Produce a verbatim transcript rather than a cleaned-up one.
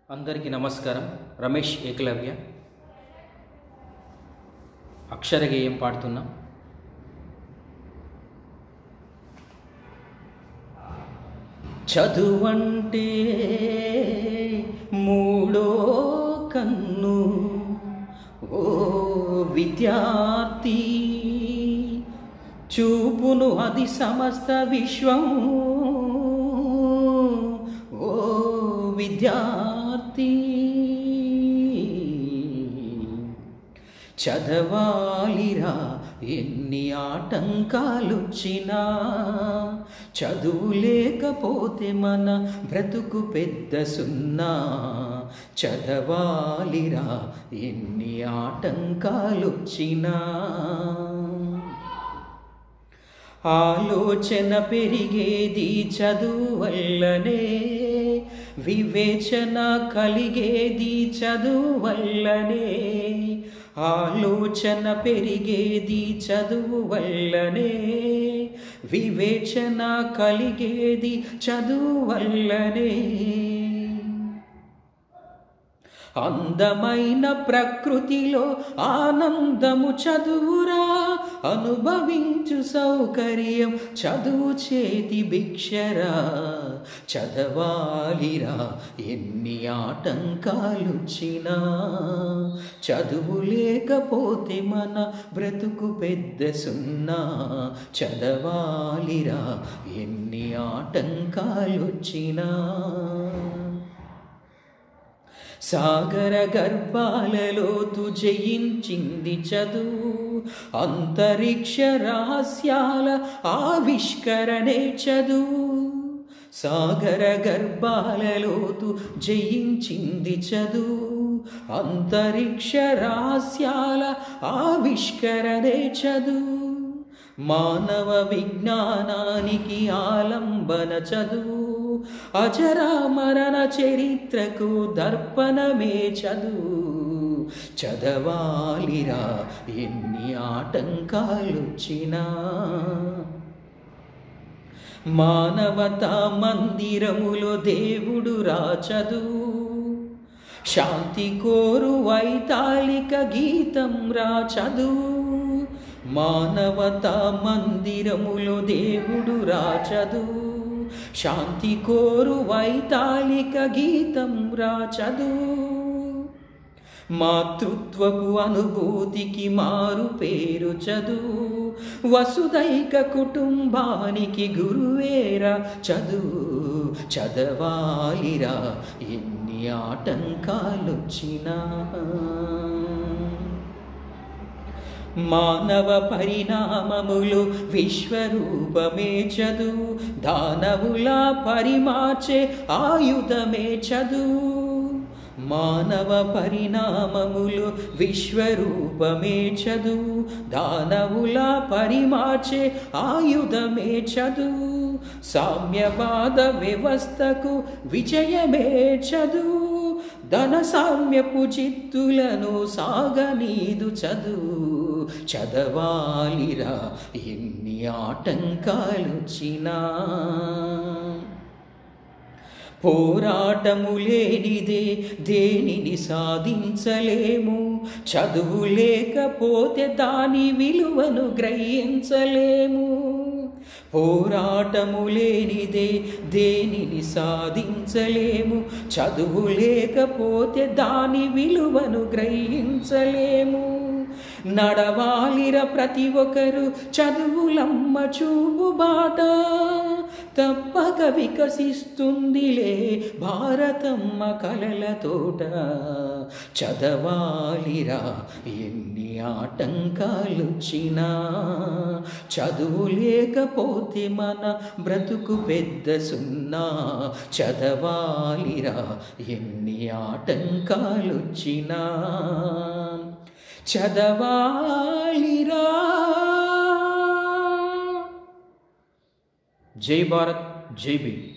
అందరికీ నమస్కారం. రమేష్ ఏకలవ్య అక్షర గేయం పాడుతున్నాం. చదువంటే మూడో కన్ను ఓ విద్యార్థి, చూపును అది సమస్త విశ్వం ఓ విద్యార్థి. చదవాలిరా ఎన్ని ఆటంకాలొచ్చినా, చదువు లేకపోతే మన బ్రతుకు పెద్ద సున్నా. చదవాలిరా ఎన్ని ఆటంకాలొచ్చినా, ఆలోచన పెరిగేది చదువు వల్లనే, వివేచన కలిగేది చదువు వల్లనే. ఆలోచన పెరిగేది చదువు వల్లనే, వివేచన కలిగేది చదువు వల్లనే. అందమైన ప్రకృతిలో ఆనందము చదువురా, అనుభవించు సౌకర్యం చదువు చేతి భిక్షరా. చదవాలిరా ఎన్ని ఆటంకాలొచ్చినా, చదువు లేకపోతే మన బ్రతుకు పెద్ద సున్నా. చదవాలిరా ఎన్ని ఆటంకాలొచ్చినా, సాగర గర్భాలలోతు జయించింది చదువు, అంతరిక్ష రహస్యాల ఆవిష్కరణే చదువు. సాగర గర్భాలలోతు జయించింది చదువు, అంతరిక్ష రహస్యాల ఆవిష్కరణే చదువు. మానవ విజ్ఞానానికి ఆలంబన చదువు, అజరామరణ చరిత్రకు దర్పణమే చదువు. చదవాలిరా ఎన్ని ఆటంకాలొచ్చినా, మానవతా మందిరములో దేవుడు రా చదువు, శాంతి కోరు వైతాళిక గీతం రా చదువు. మానవతా మందిరములో దేవుడు రా చదువు, శాంతి కోరు వైతాళిక గీతం రా చదువు. మాతృత్వపు అనుభూతికి మారు పేరు చదువు, వసుదైక కుటుంబానికి గురువేరా చదువు. చదవాలిరా ఎన్ని ఆటంకాలొచ్చినా, మానవ పరిణామములు విశ్వరూపమే చదువు, దానవుల పరిమార్చే ఆయుధమే చదువు. మానవ పరిణామములు విశ్వరూపమే చదువు, దానవుల పరిమార్చే ఆయుధమే చదువు. సామ్యవాద వ్యవస్థకు విజయమే చదువు, ధన సామ్యపు చిత్తులను సాగనీదు చదువు. చదవాలిరా ఎన్ని ఆటంకాలొచ్చినా, పోరాటము లేనిదే దేనిని సాధించలేము, చదువు లేకపోతే దాని విలువను గ్రహించలేము. పోరాటము లేనిదే దేనిని సాధించలేము, చదువు లేకపోతే దాని విలువను గ్రహించలేము. నడవాలిర ప్రతి ఒక్కరు చదువులమ్మ చూపు బాట, తప్పక వికసిస్తుందిలే భారతమ్మ కలల తోట. చదవాలిరా ఎన్ని ఆటంకాలొచ్చినా, చదువు లేకపోతే మన బ్రతుకు పెద్ద సున్నా. చదవాలిరా ఎన్ని ఆటంకాలొచ్చినా, చదవాలిరా. జై భారత్, జై భీమ్.